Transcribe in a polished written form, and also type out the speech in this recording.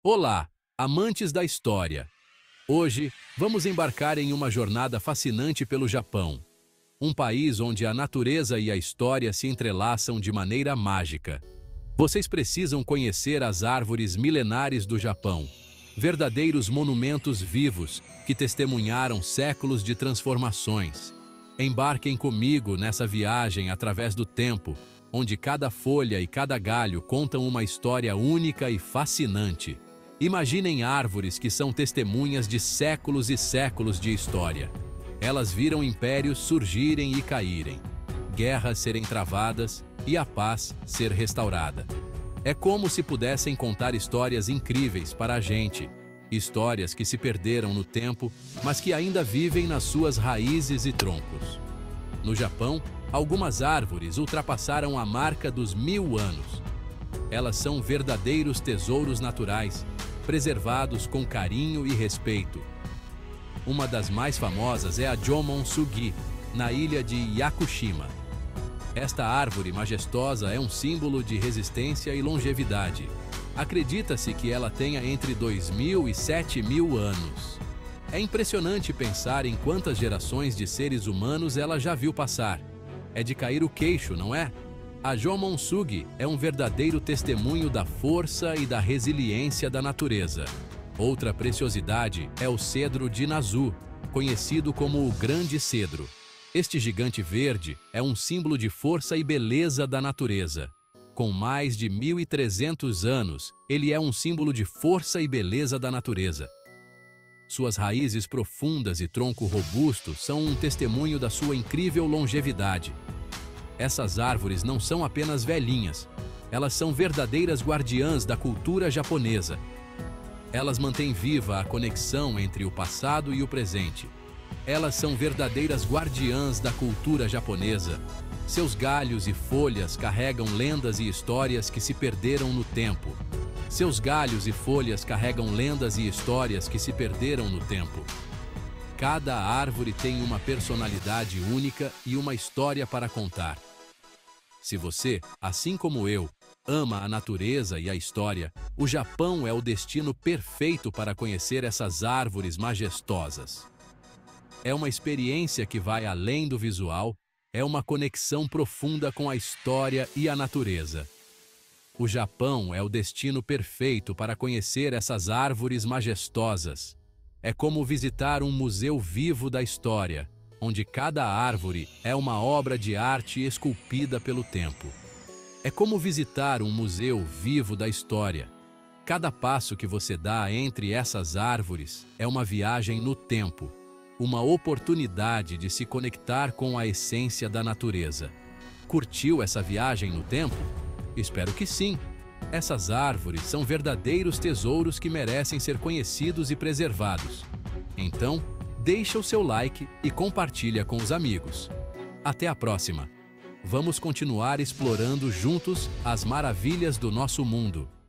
Olá, amantes da história! Hoje, vamos embarcar em uma jornada fascinante pelo Japão, um país onde a natureza e a história se entrelaçam de maneira mágica. Vocês precisam conhecer as árvores milenares do Japão, verdadeiros monumentos vivos que testemunharam séculos de transformações. Embarquem comigo nessa viagem através do tempo, onde cada folha e cada galho contam uma história única e fascinante. Imaginem árvores que são testemunhas de séculos e séculos de história. Elas viram impérios surgirem e caírem, guerras serem travadas e a paz ser restaurada. É como se pudessem contar histórias incríveis para a gente, histórias que se perderam no tempo, mas que ainda vivem nas suas raízes e troncos. No Japão, algumas árvores ultrapassaram a marca dos 1000 anos. Elas são verdadeiros tesouros naturais, preservados com carinho e respeito. Uma das mais famosas é a Jomon Sugi, na ilha de Yakushima. Esta árvore majestosa é um símbolo de resistência e longevidade. Acredita-se que ela tenha entre 2000 e 7000 anos. É impressionante pensar em quantas gerações de seres humanos ela já viu passar. É de cair o queixo, não é? A Jomon Sugi é um verdadeiro testemunho da força e da resiliência da natureza. Outra preciosidade é o cedro de Nazu, conhecido como o Grande Cedro. Este gigante verde é um símbolo de força e beleza da natureza. Com mais de 1300 anos, ele é um símbolo de força e beleza da natureza. Suas raízes profundas e tronco robusto são um testemunho da sua incrível longevidade. Essas árvores não são apenas velhinhas, elas são verdadeiras guardiãs da cultura japonesa. Elas mantêm viva a conexão entre o passado e o presente. Elas são verdadeiras guardiãs da cultura japonesa. Seus galhos e folhas carregam lendas e histórias que se perderam no tempo. Seus galhos e folhas carregam lendas e histórias que se perderam no tempo. Cada árvore tem uma personalidade única e uma história para contar. Se você, assim como eu, ama a natureza e a história, o Japão é o destino perfeito para conhecer essas árvores majestosas. É uma experiência que vai além do visual, é uma conexão profunda com a história e a natureza. O Japão é o destino perfeito para conhecer essas árvores majestosas. É como visitar um museu vivo da história, onde cada árvore é uma obra de arte esculpida pelo tempo. É como visitar um museu vivo da história. Cada passo que você dá entre essas árvores é uma viagem no tempo, uma oportunidade de se conectar com a essência da natureza. Curtiu essa viagem no tempo? Espero que sim! Essas árvores são verdadeiros tesouros que merecem ser conhecidos e preservados. Então, deixa o seu like e compartilha com os amigos. Até a próxima! Vamos continuar explorando juntos as maravilhas do nosso mundo.